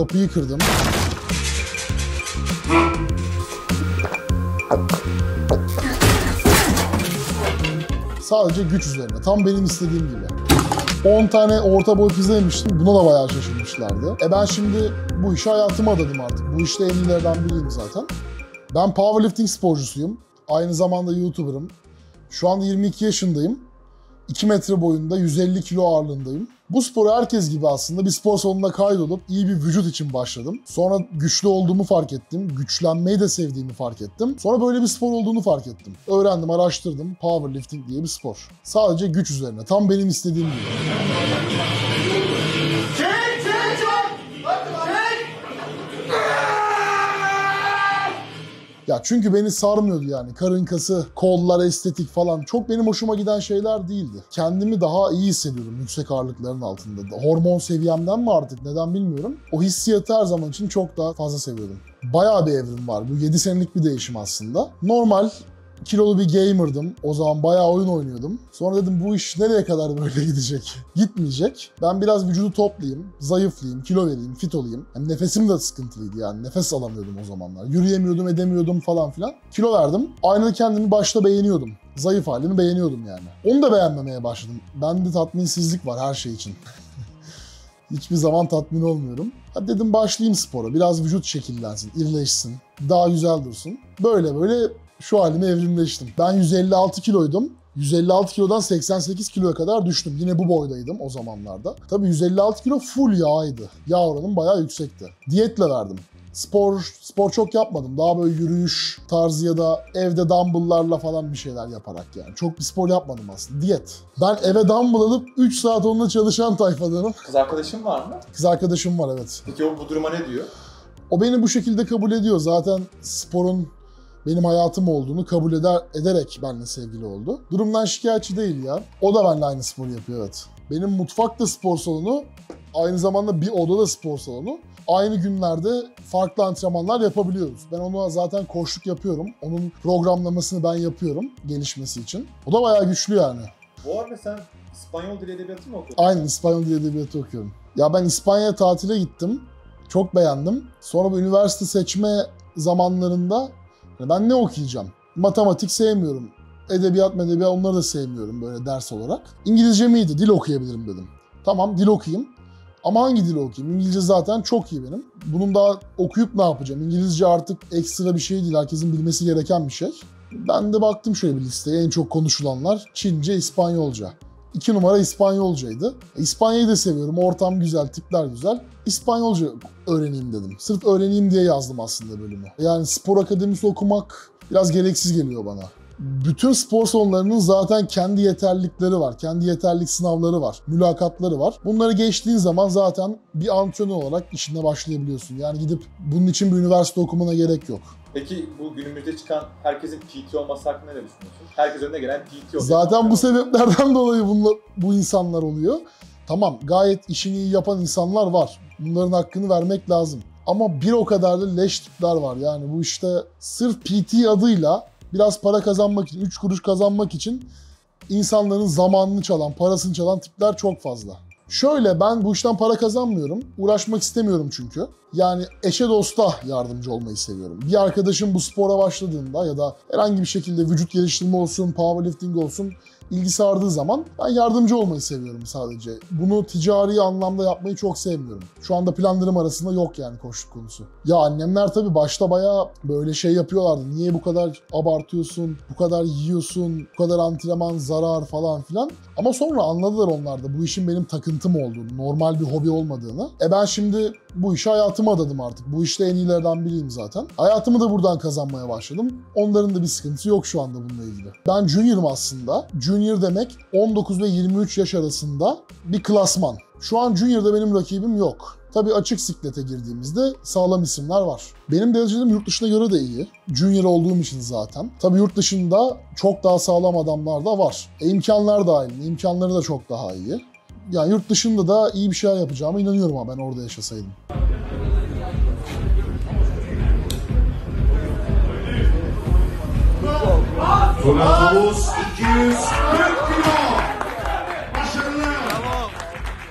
Kapıyı kırdım. Sadece güç üzerine. Tam benim istediğim gibi. 10 tane orta boy pizza yemiştim. Buna da bayağı şaşırmışlardı. Ben şimdi bu işe hayatımı adadım artık. Bu işte en iyilerden biriyim zaten. Ben powerlifting sporcusuyum. Aynı zamanda YouTuber'ım. Şu anda 22 yaşındayım. 2 metre boyunda, 150 kilo ağırlığındayım. Bu sporu herkes gibi aslında bir spor salonuna kaydolup iyi bir vücut için başladım. Sonra güçlü olduğumu fark ettim. Güçlenmeyi de sevdiğimi fark ettim. Sonra böyle bir spor olduğunu fark ettim. Öğrendim, araştırdım. Powerlifting diye bir spor. Sadece güç üzerine. Tam benim istediğim gibi. Ya çünkü beni sarmıyordu yani. Karın kası, kollar, estetik falan. Çok benim hoşuma giden şeyler değildi. Kendimi daha iyi hissediyordum yüksek ağırlıkların altında. Hormon seviyemden mi artık neden bilmiyorum. O hissiyatı her zaman için çok daha fazla seviyordum. Bayağı bir evrim var. Bu 7 senelik bir değişim aslında. Normal kilolu bir gamer'dım. O zaman bayağı oyun oynuyordum. Sonra dedim bu iş nereye kadar böyle gidecek? Gitmeyecek. Ben biraz vücudu toplayayım, zayıflayayım, kilo vereyim, fit olayım. Hem nefesim de sıkıntılıydı yani. Nefes alamıyordum o zamanlar. Yürüyemiyordum, edemiyordum falan filan. Kilo verdim. Aynada kendimi başta beğeniyordum. Zayıf halimi beğeniyordum yani. Onu da beğenmemeye başladım. Bende tatminsizlik var her şey için. Hiçbir zaman tatmin olmuyorum. Hadi dedim başlayayım spora. Biraz vücut şekillensin, irileşsin, daha güzel dursun. Böyle böyle şu halime evrimleştim. Ben 156 kiloydum. 156 kilodan 88 kiloya kadar düştüm. Yine bu boydaydım o zamanlarda. Tabii 156 kilo full yağydı. Yağ oranım bayağı yüksekti. Diyetle verdim. Spor çok yapmadım. Daha böyle yürüyüş tarzı ya da evde dumbbell'larla falan bir şeyler yaparak yani. Çok bir spor yapmadım aslında. Diyet. Ben eve dumbbell alıp 3 saat onunla çalışan tayfadanım. Kız arkadaşın var mı? Kız arkadaşım var, evet. Peki o bu duruma ne diyor? O beni bu şekilde kabul ediyor. Zaten sporun benim hayatım olduğunu kabul ederek benimle sevgili oldu. Durumdan şikayetçi değil ya. O da benimle aynı sporu yapıyor, evet. Benim mutfak da spor salonu, aynı zamanda bir oda da spor salonu. Aynı günlerde farklı antrenmanlar yapabiliyoruz. Ben ona zaten koçluk yapıyorum. Onun programlamasını ben yapıyorum gelişmesi için. O da bayağı güçlü yani. Bu arada sen İspanyol Dili Edebiyatı mı okudun? Aynen, İspanyol Dili Edebiyatı okuyorum. Ya ben İspanya'ya tatile gittim. Çok beğendim. Sonra bu üniversite seçme zamanlarında ben ne okuyacağım? Matematik sevmiyorum. Edebiyat onları da sevmiyorum böyle ders olarak. İngilizce iyiydi, dil okuyabilirim dedim. Tamam, dil okuyayım. Ama hangi dili okuyayım? İngilizce zaten çok iyi benim. Bunun daha okuyup ne yapacağım? İngilizce artık ekstra bir şey değil. Herkesin bilmesi gereken bir şey. Ben de baktım şöyle bir listeye. En çok konuşulanlar Çince, İspanyolca. 2 numara İspanyolcaydı. İspanya'yı da seviyorum. Ortam güzel, tipler güzel. İspanyolca öğreneyim dedim. Sırf öğreneyim diye yazdım aslında bölümü. Yani spor akademisi okumak biraz gereksiz geliyor bana. Bütün spor salonlarının zaten kendi yeterlilikleri var. Kendi yeterlilik sınavları var. Mülakatları var. Bunları geçtiğin zaman zaten bir antrenör olarak işine başlayabiliyorsun. Yani gidip bunun için bir üniversite okumana gerek yok. Peki bu günümüzde çıkan herkesin PT olması hakkında ne düşünüyorsun? Herkes önüne gelen PT oluyor. Zaten bu sebeplerden dolayı bu insanlar oluyor. Tamam, gayet işini iyi yapan insanlar var. Bunların hakkını vermek lazım. Ama bir o kadar da leş tipler var. Yani bu işte sırf PT adıyla biraz para kazanmak için, 3 kuruş kazanmak için insanların zamanını çalan, parasını çalan tipler çok fazla. Şöyle, ben bu işten para kazanmıyorum. Uğraşmak istemiyorum çünkü. Yani eşe dosta yardımcı olmayı seviyorum. Bir arkadaşım bu spora başladığında ya da herhangi bir şekilde vücut geliştirme olsun, powerlifting olsun ilgi sardığı zaman ben yardımcı olmayı seviyorum sadece. Bunu ticari anlamda yapmayı çok sevmiyorum. Şu anda planlarım arasında yok yani koçluk konusu. Ya annemler tabii başta bayağı böyle şey yapıyorlardı. Niye bu kadar abartıyorsun, bu kadar yiyorsun, bu kadar antrenman zarar falan filan. Ama sonra anladılar onlar da bu işin benim takıntım olduğunu, normal bir hobi olmadığını. Ben şimdi bu işe hayatımı adadım artık. Bu işte en iyilerden biriyim zaten. Hayatımı da buradan kazanmaya başladım. Onların da bir sıkıntısı yok şu anda bununla ilgili. Ben junior'ım aslında. Junior demek 19 ve 23 yaş arasında bir klasman. Şu an junior'da benim rakibim yok. Tabii açık siklete girdiğimizde sağlam isimler var. Benim derecelerim yurt dışına göre de iyi. Junior olduğum için zaten. Tabii yurt dışında çok daha sağlam adamlar da var. İmkanlar da aynı. İmkanları da çok daha iyi. Yani yurt dışında da iyi bir şeyler yapacağıma inanıyorum ama ben orada yaşasaydım. Donatos 240 kilo. Başarılı.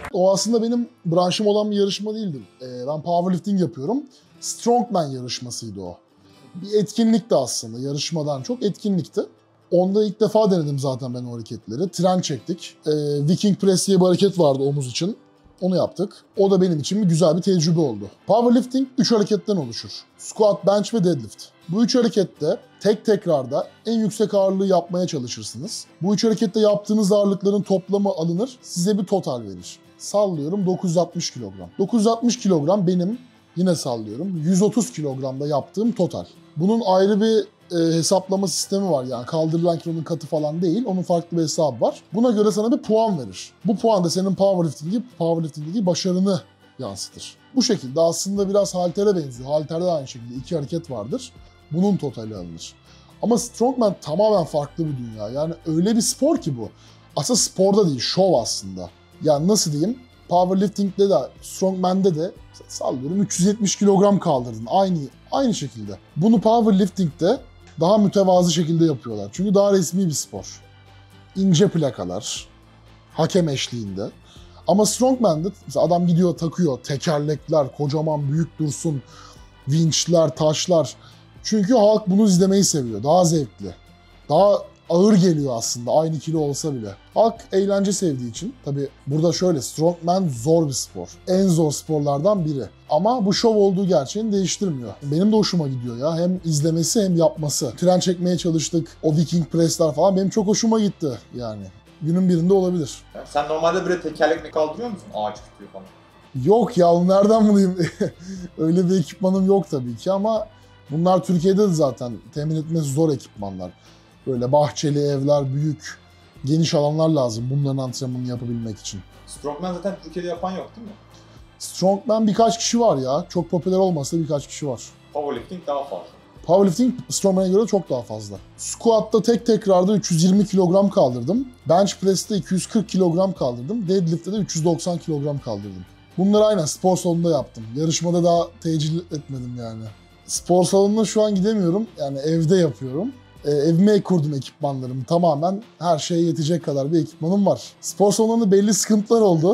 O aslında benim branşım olan bir yarışma değildi. Ben powerlifting yapıyorum. Strongman yarışmasıydı o. Bir etkinlikti aslında, yarışmadan çok etkinlikti. Onda ilk defa denedim zaten ben o hareketleri. Tren çektik. Viking Press diye bir hareket vardı omuz için. Onu yaptık. O da benim için güzel bir tecrübe oldu. Powerlifting 3 hareketten oluşur. Squat, bench ve deadlift. Bu 3 harekette tek tekrarda en yüksek ağırlığı yapmaya çalışırsınız. Bu 3 harekette yaptığınız ağırlıkların toplamı alınır, size bir total verir. Sallıyorum 960 kilogram. 960 kilogram benim, yine sallıyorum, 130 kilogramda yaptığım total. Bunun ayrı bir hesaplama sistemi var, yani kaldırılan kilonun katı falan değil, onun farklı bir hesabı var. Buna göre sana bir puan verir. Bu puan da senin powerlifting'deki başarını yansıtır. Bu şekilde aslında biraz haltere benziyor. Halterde de aynı şekilde 2 hareket vardır. Bunun totali alınır. Ama strongman tamamen farklı bir dünya. Yani öyle bir spor ki bu. Aslında sporda değil, şov aslında. Yani nasıl diyeyim? Powerlifting'de de, strongman'de de sallıyorum 370 kilogram kaldırdın. Aynı şekilde. Bunu powerlifting'de daha mütevazı şekilde yapıyorlar. Çünkü daha resmi bir spor. İnce plakalar, hakem eşliğinde. Ama strongman'de adam gidiyor takıyor, tekerlekler, kocaman büyük dursun, vinçler, taşlar. Çünkü halk bunu izlemeyi seviyor. Daha zevkli. Daha ağır geliyor aslında aynı kilo olsa bile. Halk eğlence sevdiği için. Tabi burada şöyle, strongman zor bir spor. En zor sporlardan biri. Ama bu şov olduğu gerçeğini değiştirmiyor. Benim de hoşuma gidiyor ya. Hem izlemesi hem yapması. Tren çekmeye çalıştık. O Viking pressler falan benim çok hoşuma gitti yani. Günün birinde olabilir. Yani sen normalde böyle tekerlekle kaldırıyor musun? Ağaç tutuyor falan. Yok ya, nereden bulayım? Öyle bir ekipmanım yok tabii ki ama bunlar Türkiye'de de zaten temin etmesi zor ekipmanlar. Böyle bahçeli evler, büyük, geniş alanlar lazım bunların antrenmanını yapabilmek için. Strongman zaten Türkiye'de yapan yok değil mi? Strongman birkaç kişi var ya. Çok popüler olmasa da birkaç kişi var. Powerlifting daha fazla. Powerlifting Strongman'e göre çok daha fazla. Squat'ta tek tekrarda 320 kilogram kaldırdım. Bench press'te 240 kilogram kaldırdım. Deadlift'te de 390 kilogram kaldırdım. Bunları aynen spor salonunda yaptım. Yarışmada daha tecil etmedim yani. Spor salonuna şu an gidemiyorum. Yani evde yapıyorum. Evime kurdum ekipmanlarımı. Tamamen her şeye yetecek kadar bir ekipmanım var. Spor salonunda belli sıkıntılar oldu.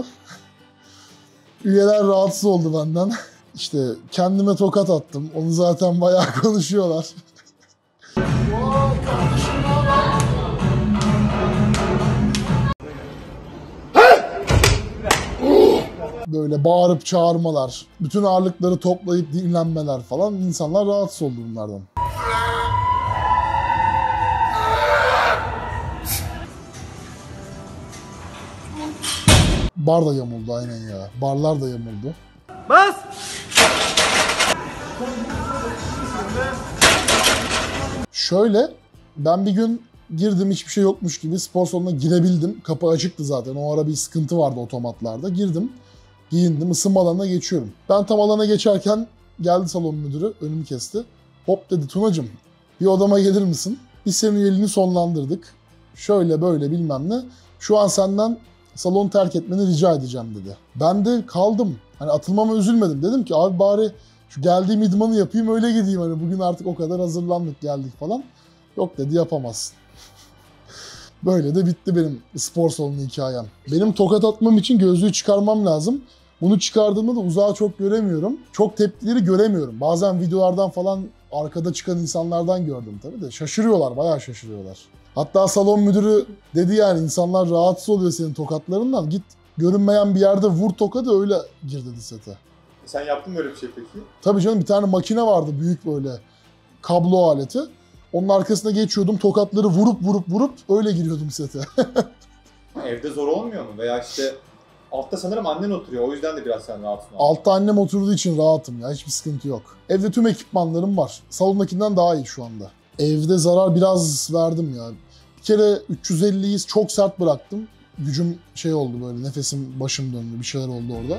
Üyeler rahatsız oldu benden. İşte kendime tokat attım. Onu zaten bayağı konuşuyorlar. Böyle bağırıp çağırmalar, bütün ağırlıkları toplayıp dinlenmeler falan. İnsanlar rahatsız oldu bunlardan. Bar da yamuldu aynen ya. Barlar da yamuldu. Bas! Şöyle, ben bir gün girdim, hiçbir şey yokmuş gibi spor salonuna girebildim. Kapı açıktı zaten. O ara bir sıkıntı vardı otomatlarda. Girdim, giyindim, ısınma alanına geçiyorum. Ben tam alana geçerken geldi salon müdürü, önümü kesti. Hop dedi, Tunacığım bir odama gelir misin? Biz senin üyeliğini sonlandırdık. Şöyle böyle bilmem ne. Şu an senden salonu terk etmeni rica edeceğim dedi. Ben de kaldım. Hani atılmama üzülmedim. Dedim ki abi bari şu geldiğim idmanı yapayım öyle gideyim. Hani bugün artık o kadar hazırlandık geldik falan. Yok dedi, yapamazsın. Böyle de bitti benim spor salonu hikayem. Benim tokat atmam için gözlüğü çıkarmam lazım. Bunu çıkardığımda da uzağı çok göremiyorum. Çok tepkileri göremiyorum. Bazen videolardan falan arkada çıkan insanlardan gördüm tabii de. Şaşırıyorlar, bayağı şaşırıyorlar. Hatta salon müdürü dedi yani insanlar rahatsız oluyor senin tokatlarından. Git görünmeyen bir yerde vur tokadı öyle gir dedi sete. Sen yaptın mı öyle bir şey peki? Tabii canım, bir tane makine vardı büyük böyle kablo aleti. Onun arkasına geçiyordum, tokatları vurup öyle giriyordum sete. Evde zor olmuyor mu? Veya işte altta sanırım annen oturuyor. O yüzden de biraz sen rahatsın. Altta annem oturduğu için rahatım ya. Hiçbir sıkıntı yok. Evde tüm ekipmanlarım var. Salondakinden daha iyi şu anda. Evde zarar biraz verdim ya. Bir kere 350'yi çok sert bıraktım. Gücüm şey oldu böyle, nefesim başım döndü. Bir şeyler oldu orada.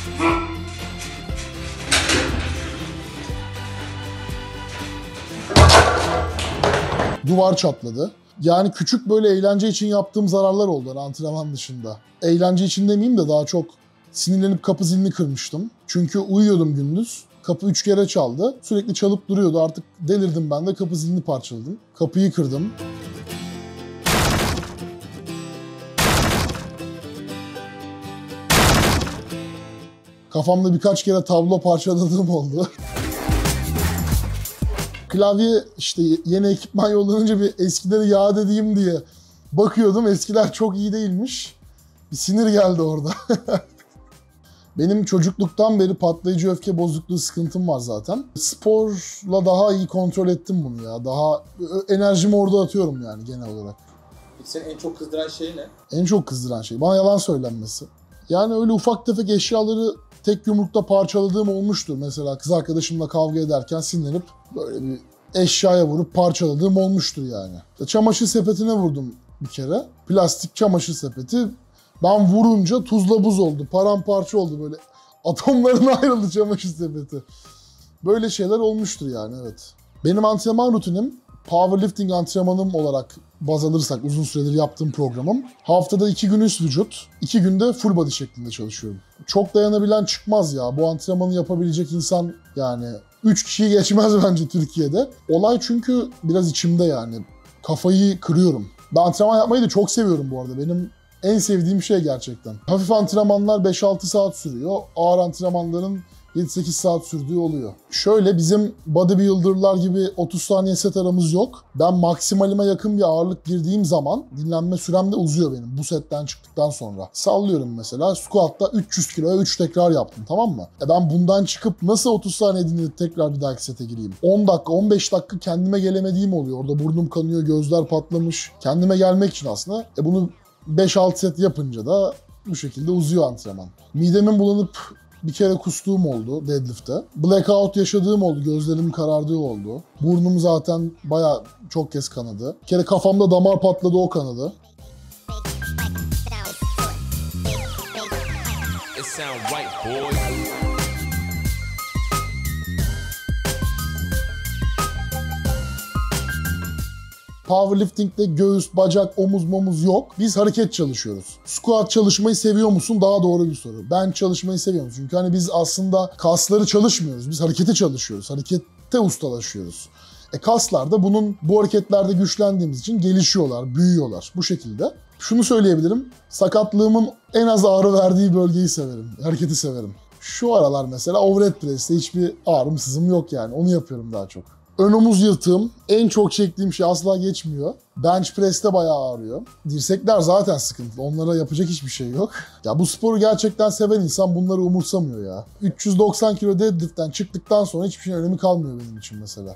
Duvar çatladı. Yani küçük böyle eğlence için yaptığım zararlar oldu yani antrenman dışında. Eğlence için demeyeyim de daha çok sinirlenip kapı zilini kırmıştım. Çünkü uyuyordum gündüz. Kapı 3 kere çaldı. Sürekli çalıp duruyordu. Artık delirdim ben de, kapı zilini parçaladım. Kapıyı kırdım. Kafamda birkaç kere tablo parçaladığım oldu. Klavye işte yeni ekipman yollanınca bir eskileri yad edeyim diye bakıyordum. Eskiler çok iyi değilmiş. Bir sinir geldi orada. Benim çocukluktan beri patlayıcı öfke bozukluğu sıkıntım var zaten. Sporla daha iyi kontrol ettim bunu ya. Daha enerjimi orada atıyorum yani genel olarak. Peki seni en çok kızdıran şey ne? En çok kızdıran şey bana yalan söylenmesi. Yani öyle ufak tefek eşyaları tek yumrukta parçaladığım olmuştur. Mesela kız arkadaşımla kavga ederken sinirlenip böyle bir eşyaya vurup parçaladığım olmuştur yani. Çamaşır sepetine vurdum bir kere. Plastik çamaşır sepeti. Ben vurunca tuzla buz oldu. Paramparça oldu böyle. Atomlarına ayrıldı çamaşır sepeti. Böyle şeyler olmuştur yani, evet. Benim antrenman rutinim powerlifting antrenmanım olarak baz alırsak uzun süredir yaptığım programım. Haftada 2 gün üst vücut, 2 günde full body şeklinde çalışıyorum. Çok dayanabilen çıkmaz ya. Bu antrenmanı yapabilecek insan yani 3 kişiyi geçmez bence Türkiye'de. Olay çünkü biraz içimde yani. Kafayı kırıyorum. Ben antrenman yapmayı da çok seviyorum bu arada. Benim en sevdiğim şey gerçekten. Hafif antrenmanlar 5-6 saat sürüyor. Ağır antrenmanların 7-8 saat sürdüğü oluyor. Şöyle bizim bodybuilder'lar gibi 30 saniye set aramız yok. Ben maksimalime yakın bir ağırlık girdiğim zaman dinlenme sürem de uzuyor benim bu setten çıktıktan sonra. Sallıyorum mesela squat'ta 300 kiloya 3 tekrar yaptım, tamam mı? Ben bundan çıkıp nasıl 30 saniye dinlenip tekrar bir dahaki sete gireyim? 10 dakika 15 dakika kendime gelemediğim oluyor. Orada burnum kanıyor, gözler patlamış. Kendime gelmek için aslında bunu 5-6 set yapınca da bu şekilde uzuyor antrenman. Midemin bulanıp bir kere kustuğum oldu deadlift'te. Blackout yaşadığım oldu, gözlerim karardığı oldu. Burnum zaten bayağı çok kez kanadı. Bir kere kafamda damar patladı, o kanadı. Powerlifting'de göğüs, bacak, omuz yok. Biz hareket çalışıyoruz. Squat çalışmayı seviyor musun? Daha doğru bir soru. Ben çalışmayı seviyorum. Çünkü hani biz aslında kasları çalışmıyoruz. Biz hareketi çalışıyoruz. Harekette ustalaşıyoruz. Kaslar da bu hareketlerde güçlendiğimiz için gelişiyorlar, büyüyorlar. Bu şekilde. Şunu söyleyebilirim. Sakatlığımın en az ağrı verdiği bölgeyi severim. Hareketi severim. Şu aralar mesela overhead press'te hiçbir ağrım sızım yok yani. Onu yapıyorum daha çok. Ön omuz yırtığım, en çok çektiğim şey asla geçmiyor. Bench press'te bayağı ağrıyor. Dirsekler zaten sıkıntılı. Onlara yapacak hiçbir şey yok. Ya bu sporu gerçekten seven insan bunları umursamıyor ya. 390 kilo deadlift'ten çıktıktan sonra hiçbir şeyin önemi kalmıyor benim için mesela.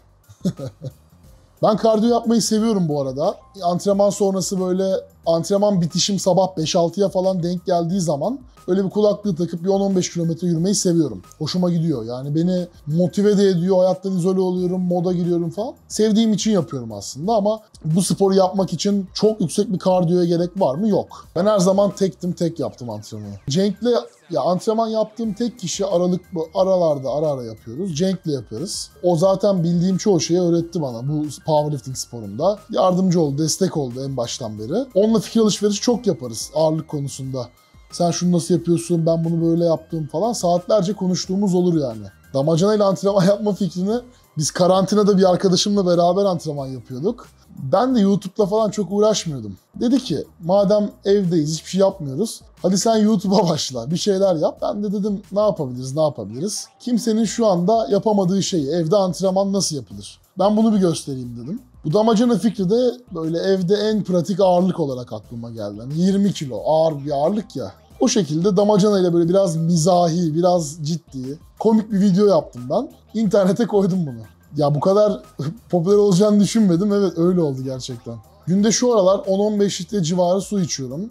Ben kardiyo yapmayı seviyorum bu arada. Antrenman sonrası böyle antrenman bitişim sabah 5-6'ya falan denk geldiği zaman öyle bir kulaklığı takıp bir 10-15 kilometre yürümeyi seviyorum. Hoşuma gidiyor. Yani beni motive de ediyor. Hayattan izole oluyorum, moda giriyorum falan. Sevdiğim için yapıyorum aslında ama bu sporu yapmak için çok yüksek bir kardiyoya gerek var mı? Yok. Ben her zaman tek yaptım antrenmanı. Cenk'le antrenman yaptığım tek kişi aralarda ara ara yapıyoruz. Cenk'le yapıyoruz. O zaten bildiğim çoğu şeyi öğretti bana bu powerlifting sporunda. Yardımcı oldu, destek oldu en baştan beri. Onunla fikir alışverişi çok yaparız ağırlık konusunda. Sen şunu nasıl yapıyorsun, ben bunu böyle yaptım falan. Saatlerce konuştuğumuz olur yani. Damacanayla antrenman yapma fikrini biz karantinada bir arkadaşımla beraber antrenman yapıyorduk. Ben de YouTube'da falan çok uğraşmıyordum. Dedi ki madem evdeyiz hiçbir şey yapmıyoruz. Hadi sen YouTube'a başla, bir şeyler yap. Ben de dedim ne yapabiliriz? Kimsenin şu anda yapamadığı şeyi, evde antrenman nasıl yapılır? Ben bunu bir göstereyim dedim. Bu damacana fikri de böyle evde en pratik ağırlık olarak aklıma geldi. Yani 20 kilo ağır bir ağırlık ya. O şekilde damacana ile böyle biraz mizahi, biraz ciddi, komik bir video yaptım ben. İnternete koydum bunu. Ya bu kadar popüler olacağını düşünmedim. Evet öyle oldu gerçekten. Günde şu aralar 10-15 litre civarı su içiyorum.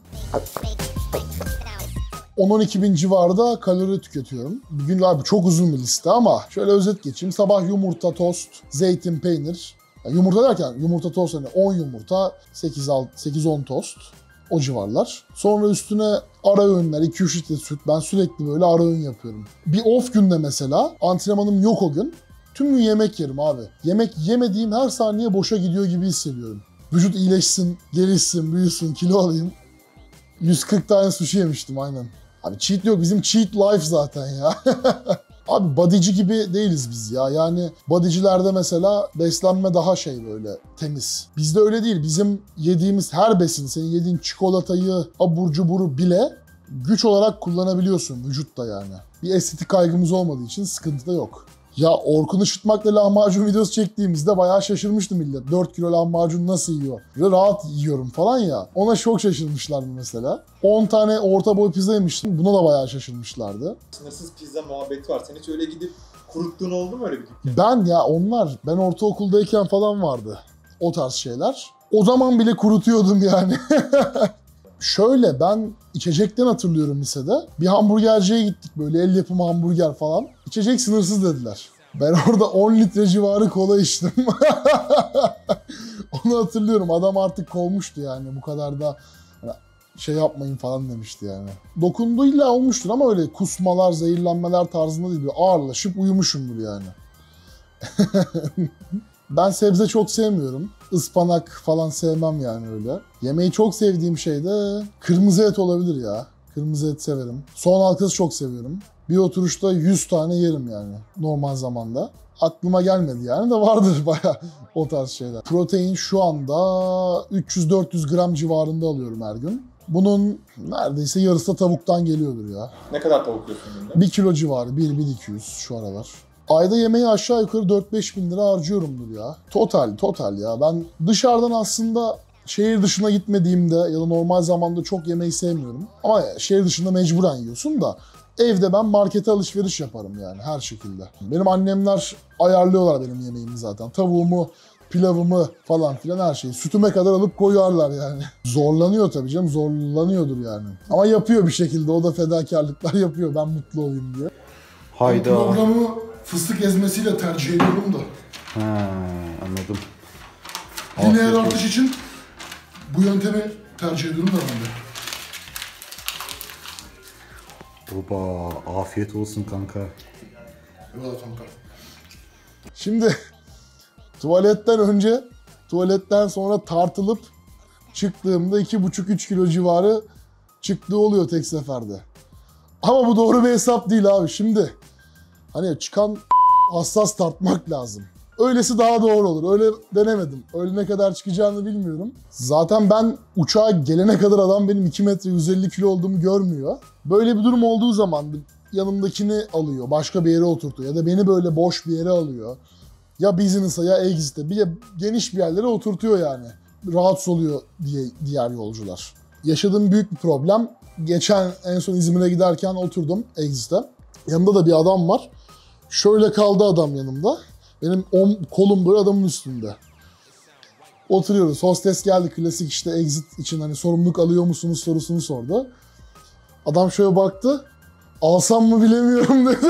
10-12 bin civarında kalori tüketiyorum. Bugün abi çok uzun bir liste ama şöyle özet geçeyim. Sabah yumurta, tost, zeytin, peynir. Yani yumurta derken yumurta tost hani 10 yumurta, 8-10 tost. O civarlar. Sonra üstüne ara öğünler, 2-3 litre süt. Ben sürekli böyle ara öğün yapıyorum. Bir off günde mesela antrenmanım yok o gün. Tüm gün yemek yerim abi. Yemek yemediğim her saniye boşa gidiyor gibi hissediyorum. Vücut iyileşsin, gelişsin, büyüsün, kilo alayım. 140 tane sushi yemiştim aynen. Abi cheat yok, bizim cheat life zaten ya. Abi bodyci gibi değiliz biz ya. Yani bodycilerde mesela beslenme daha böyle temiz. Bizde öyle değil. Bizim yediğimiz her besin, senin yediğin çikolatayı, abur cuburu bile güç olarak kullanabiliyorsun vücutta yani. Bir estetik kaygımız olmadığı için sıkıntı da yok. Ya Orkun Işıtmak'la lahmacun videosu çektiğimizde bayağı şaşırmıştı millet. 4 kilo lahmacun nasıl yiyor? Ve rahat yiyorum falan ya. Ona çok şaşırmışlardı mesela. 10 tane orta boy pizza yemiştim. Buna da bayağı şaşırmışlardı. Sınırsız pizza muhabbeti var. Sen hiç öyle gidip kuruttuğun oldu mu öyle bir dükkan? Ben ortaokuldayken falan vardı o tarz şeyler. O zaman bile kurutuyordum yani. Şöyle ben içecekten hatırlıyorum lisede. Bir hamburgerciye gittik böyle el yapımı hamburger falan. İçecek sınırsız dediler. Ben orada 10 litre civarı kola içtim. Onu hatırlıyorum. Adam artık kovmuştu yani bu kadar da şey yapmayın falan demişti yani. Dokunduğuyla olmuştur ama öyle kusmalar, zehirlenmeler tarzında değil. Böyle ağırlaşıp uyumuşumdur yani. Ben sebze çok sevmiyorum. Ispanak falan sevmem yani öyle. Yemeği çok sevdiğim şey de kırmızı et olabilir ya. Kırmızı et severim. Soğan halkası çok seviyorum. Bir oturuşta 100 tane yerim yani normal zamanda. Aklıma gelmedi yani de vardır bayağı o tarz şeyler. Protein şu anda 300-400 gram civarında alıyorum her gün. Bunun neredeyse yarısı da tavuktan geliyordur ya. Ne kadar tavuk yiyorsun günde? 1 kilo civarı, 1-1.200 şu aralar. Ayda yemeği aşağı yukarı 4-5 bin lira harcıyorumdur ya. Total ya. Ben dışarıdan aslında şehir dışına gitmediğimde ya da normal zamanda çok yemeği sevmiyorum. Ama şehir dışında mecburen yiyorsun da evde ben markete alışveriş yaparım yani her şekilde. Benim annemler ayarlıyorlar benim yemeğimi zaten. Tavuğumu, pilavımı falan filan her şeyi. Sütüme kadar alıp koyarlar yani. Zorlanıyor tabii canım, zorlanıyordur yani. Ama yapıyor bir şekilde, o da fedakarlıklar yapıyor ben mutlu olayım diye. Hayda. Programı fıstık ezmesiyle tercih ediyorum da. Ha, anladım. Lineer artış için bu yöntemi tercih ediyorum da ben de. Oba, afiyet olsun kanka. Eyvallah kanka. Şimdi tuvaletten önce, tuvaletten sonra tartılıp çıktığımda 2,5-3 kilo civarı çıktığı oluyor tek seferde. Ama bu doğru bir hesap değil abi. Şimdi hani çıkan hassas tartmak lazım. Öylesi daha doğru olur. Öyle denemedim. Öyle ne kadar çıkacağını bilmiyorum. Zaten ben uçağa gelene kadar adam benim 2 metre 150 kilo olduğumu görmüyor. Böyle bir durum olduğu zaman yanımdakini alıyor, başka bir yere oturtuyor ya da beni böyle boş bir yere alıyor. Ya business'a ya exit'e bir geniş bir yerlere oturtuyor yani. Rahatsız oluyor diye diğer yolcular. Yaşadığım büyük bir problem. Geçen en son İzmir'e giderken oturdum exit'e. Yanımda da bir adam var. Şöyle kaldı adam yanımda. Benim kolum böyle adamın üstünde. Oturuyoruz. Hostes geldi. Klasik işte exit için hani sorumluluk alıyor musunuz sorusunu sordu. Adam şöyle baktı. Alsam mı bilemiyorum dedi.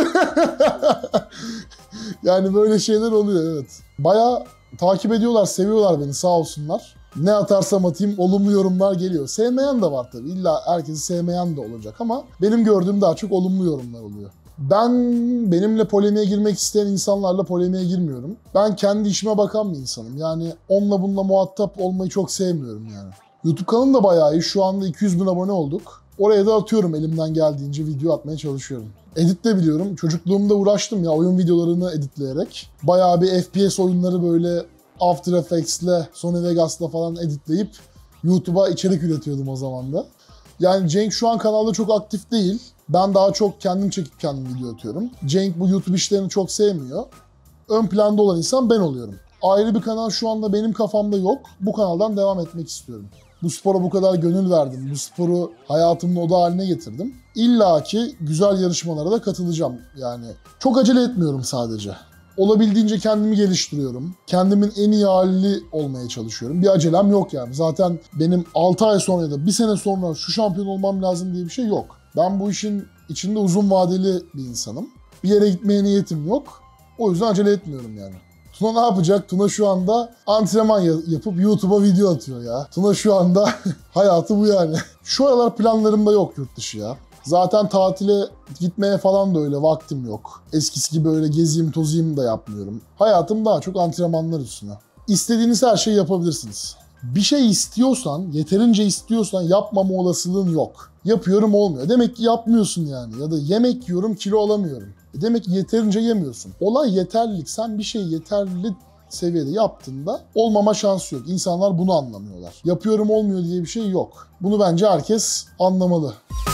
Yani böyle şeyler oluyor evet. Bayağı takip ediyorlar, seviyorlar beni sağ olsunlar. Ne atarsam atayım olumlu yorumlar geliyor. Sevmeyen de var tabii. İlla herkesi sevmeyen de olacak ama benim gördüğüm daha çok olumlu yorumlar oluyor. Benimle polemiğe girmek isteyen insanlarla polemiğe girmiyorum. Ben kendi işime bakan bir insanım. Yani onunla bununla muhatap olmayı çok sevmiyorum yani. YouTube kanalım da bayağı iyi. Şu anda 200 bin abone olduk. Oraya da atıyorum elimden geldiğince video atmaya çalışıyorum. Edit de biliyorum. Çocukluğumda uğraştım ya oyun videolarını editleyerek. Bayağı bir FPS oyunları böyle After Effects'le, Sony Vegas'la falan editleyip YouTube'a içerik üretiyordum o zaman da. Yani Cenk şu an kanalda çok aktif değil. Ben daha çok kendim çekip kendim video atıyorum. Cenk bu YouTube işlerini çok sevmiyor. Ön planda olan insan ben oluyorum. Ayrı bir kanal şu anda benim kafamda yok. Bu kanaldan devam etmek istiyorum. Bu spora bu kadar gönül verdim. Bu sporu hayatımın oda haline getirdim. İlla ki güzel yarışmalara da katılacağım. Yani çok acele etmiyorum sadece. Olabildiğince kendimi geliştiriyorum. Kendimin en iyi hali olmaya çalışıyorum. Bir acelem yok yani. Zaten benim 6 ay sonra ya da 1 sene sonra şu şampiyon olmam lazım diye bir şey yok. Ben bu işin içinde uzun vadeli bir insanım. Bir yere gitmeye niyetim yok. O yüzden acele etmiyorum yani. Tuna ne yapacak? Tuna şu anda antrenman yapıp YouTube'a video atıyor ya. Tuna şu anda hayatı bu yani. Şu aralar planlarımda yok yurt dışı ya. Zaten tatile gitmeye falan da öyle vaktim yok. Eskisi gibi öyle gezeyim tozayım da yapmıyorum. Hayatım daha çok antrenmanlar üstüne. İstediğiniz her şeyi yapabilirsiniz. Bir şey istiyorsan, yeterince istiyorsan yapmama olasılığın yok. Yapıyorum olmuyor. Demek ki yapmıyorsun yani. Ya da yemek yiyorum kilo alamıyorum. Demek ki yeterince yemiyorsun. Olay yeterlilik. Sen bir şeyi yeterli seviyede yaptığında olmama şansı yok. İnsanlar bunu anlamıyorlar. Yapıyorum olmuyor diye bir şey yok. Bunu bence herkes anlamalı.